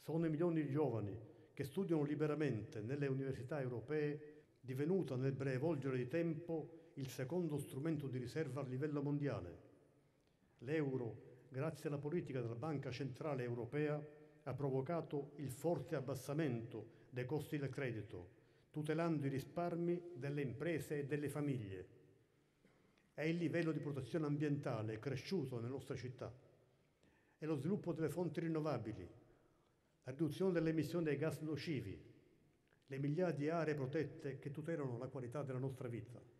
Sono i milioni di giovani che studiano liberamente nelle università europee, divenuta nel breve volgere di tempo il secondo strumento di riserva a livello mondiale. L'euro, grazie alla politica della Banca Centrale Europea, ha provocato il forte abbassamento dei costi del credito, tutelando i risparmi delle imprese e delle famiglie. E il livello di protezione ambientale è cresciuto nelle nostre città. E lo sviluppo delle fonti rinnovabili, la riduzione delle emissioni dei gas nocivi, le migliaia di aree protette che tutelano la qualità della nostra vita.